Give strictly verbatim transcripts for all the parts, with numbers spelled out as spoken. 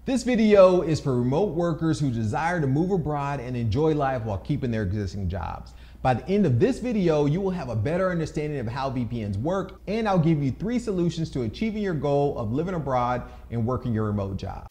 This video is for remote workers who desire to move abroad and enjoy life while keeping their existing jobs. By the end of this video, you will have a better understanding of how V P Ns work, and I'll give you three solutions to achieving your goal of living abroad and working your remote job.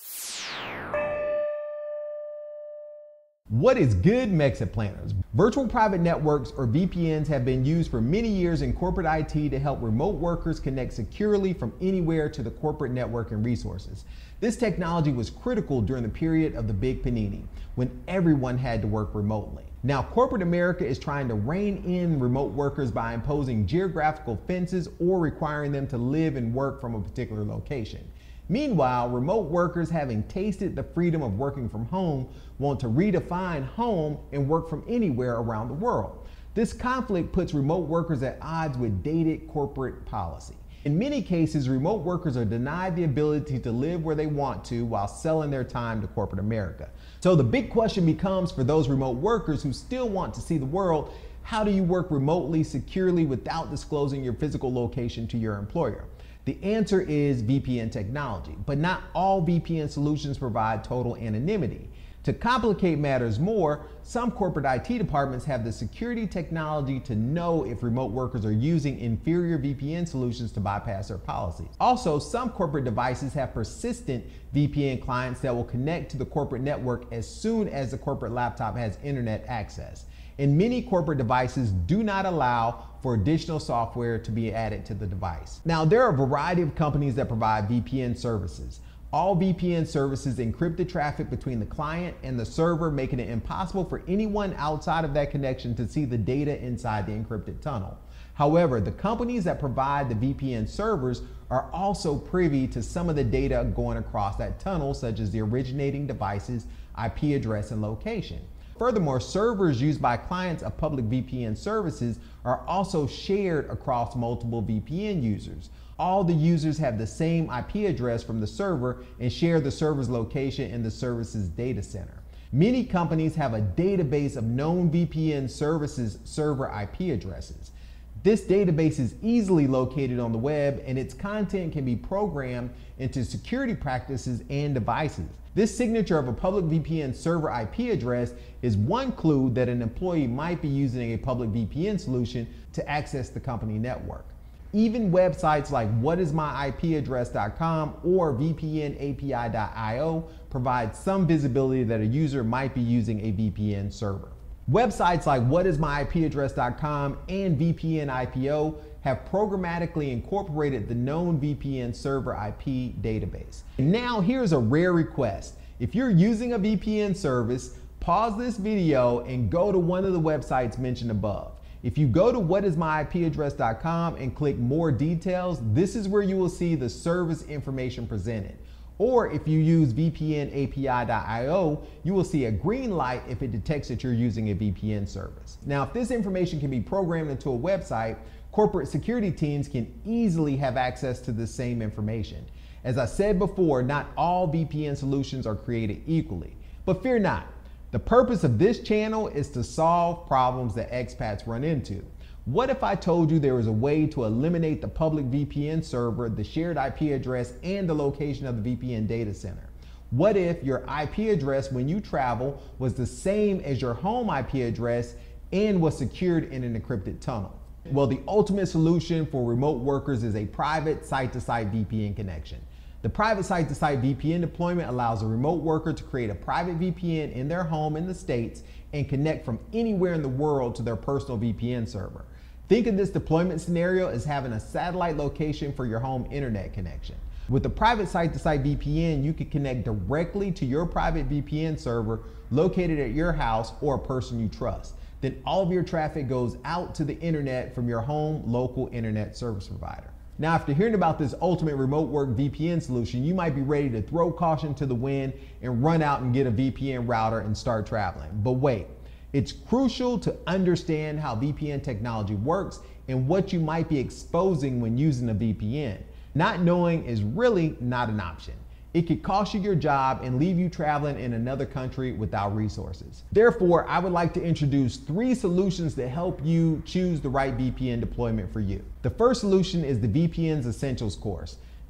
What is good, MexitPlanners? Virtual private networks, or V P Ns, have been used for many years in corporate I T to help remote workers connect securely from anywhere to the corporate network and resources. This technology was critical during the period of the Big Panini, when everyone had to work remotely. Now, corporate America is trying to rein in remote workers by imposing geographical fences or requiring them to live and work from a particular location. Meanwhile, remote workers, having tasted the freedom of working from home, want to redefine home and work from anywhere around the world. This conflict puts remote workers at odds with dated corporate policy. In many cases, remote workers are denied the ability to live where they want to while selling their time to corporate America. So the big question becomes, for those remote workers who still want to see the world, how do you work remotely securely without disclosing your physical location to your employer? The answer is V P N technology, but not all V P N solutions provide total anonymity. To complicate matters more, some corporate I T departments have the security technology to know if remote workers are using inferior V P N solutions to bypass their policies. Also, some corporate devices have persistent V P N clients that will connect to the corporate network as soon as the corporate laptop has internet access. And many corporate devices do not allow for additional software to be added to the device. Now, there are a variety of companies that provide V P N services. All V P N services encrypt the traffic between the client and the server, making it impossible for anyone outside of that connection to see the data inside the encrypted tunnel. However, the companies that provide the V P N servers are also privy to some of the data going across that tunnel, such as the originating device's I P address and location. Furthermore, servers used by clients of public V P N services are also shared across multiple V P N users. All the users have the same I P address from the server and share the server's location in the service's data center. Many companies have a database of known V P N services' server I P addresses. This database is easily located on the web, and its content can be programmed into security practices and devices. This signature of a public V P N server I P address is one clue that an employee might be using a public V P N solution to access the company network. Even websites like what is my I P address dot com or V P N A P I dot I O provide some visibility that a user might be using a V P N server. Websites like what is my I P address dot com and V P N I P O have programmatically incorporated the known V P N server I P database. And now here's a rare request. If you're using a V P N service, pause this video and go to one of the websites mentioned above. If you go to what is my I P address dot com and click more details, this is where you will see the service information presented. Or if you use V P N A P I dot I O, you will see a green light if it detects that you're using a V P N service. Now, if this information can be programmed into a website, corporate security teams can easily have access to the same information. As I said before, not all V P N solutions are created equally, but fear not. The purpose of this channel is to solve problems that expats run into. What if I told you there was a way to eliminate the public V P N server, the shared I P address, and the location of the V P N data center? What if your I P address when you travel was the same as your home I P address and was secured in an encrypted tunnel? Well, the ultimate solution for remote workers is a private site-to-site V P N connection. The private site-to-site V P N deployment allows a remote worker to create a private V P N in their home in the States and connect from anywhere in the world to their personal V P N server. Think of this deployment scenario as having a satellite location for your home internet connection. With the private site-to-site V P N, you can connect directly to your private V P N server located at your house or a person you trust. Then all of your traffic goes out to the internet from your home local internet service provider. Now, after hearing about this ultimate remote work V P N solution, you might be ready to throw caution to the wind and run out and get a V P N router and start traveling. But wait, it's crucial to understand how V P N technology works and what you might be exposing when using a V P N. Not knowing is really not an option. It could cost you your job and leave you traveling in another country without resources. Therefore, I would like to introduce three solutions that help you choose the right V P N deployment for you. The first solution is the V P N's Essentials course.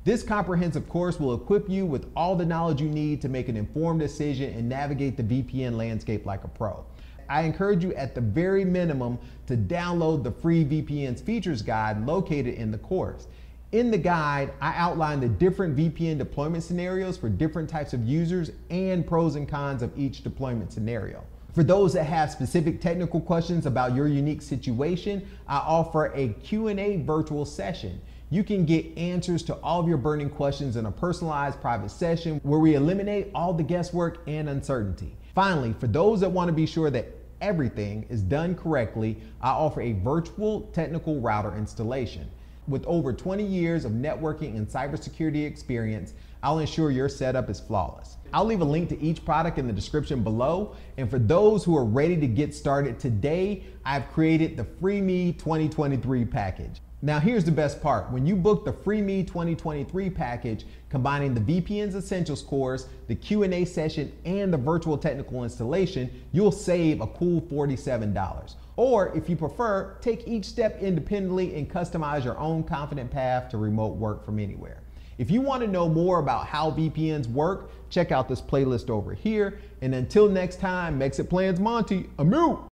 This comprehensive course will equip you with all the knowledge you need to make an informed decision and navigate the V P N landscape like a pro. I encourage you at the very minimum to download the free V P Ns features guide located in the course. In the guide, I outline the different V P N deployment scenarios for different types of users and pros and cons of each deployment scenario. For those that have specific technical questions about your unique situation, I offer a Q and A virtual session. You can get answers to all of your burning questions in a personalized private session where we eliminate all the guesswork and uncertainty. Finally, for those that want to be sure that everything is done correctly, I offer a virtual technical router installation. With over twenty years of networking and cybersecurity experience, I'll ensure your setup is flawless. I'll leave a link to each product in the description below. And for those who are ready to get started today, I've created the Free Me twenty twenty-three package. Now here's the best part. When you book the Free Me twenty twenty-three package, combining the V P Ns Essentials course, the Q and A session, and the virtual technical installation, you'll save a cool forty-seven dollars. Or if you prefer, take each step independently and customize your own confident path to remote work from anywhere. If you want to know more about how V P Ns work, check out this playlist over here. And until next time, MexitPlans Monty, I'm out.